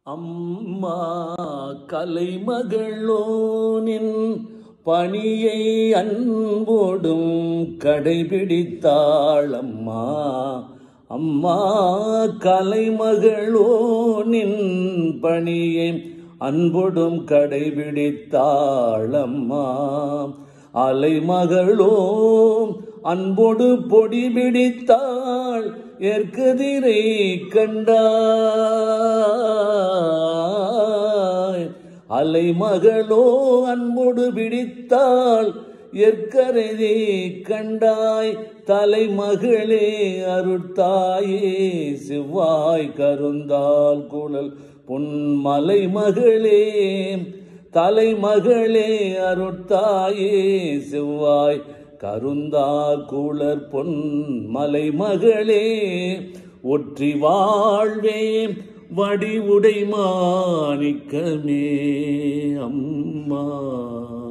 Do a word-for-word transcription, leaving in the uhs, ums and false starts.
அம்மா கலைமகளோனின் பணியை அன்போடும் கடைபிடித்தாள் அம்மா. அம்மா கலைமகளோனின் பணியை அன்போடும் கடைபிடித்தாள் அம்மா. அலைமகளோ அன்போடு பொடி பிடித்தாள், ஏற்கதிரை கண்டாய். அலைமகளோ அன்போடு பிடித்தாள், ஏற்கரை கண்டாய். தலைமகளே அருட்தாயே செவ்வாய் கருந்தால் குழல் பொன்மலை மகளே. தலைமகளே அருட்தாயே செவ்வாய் கருந்தார் குளர் பொன் மலை மகளே. ஒற்றி வாழ்வே வடிவுடை மாணிக்கமே அம்மா.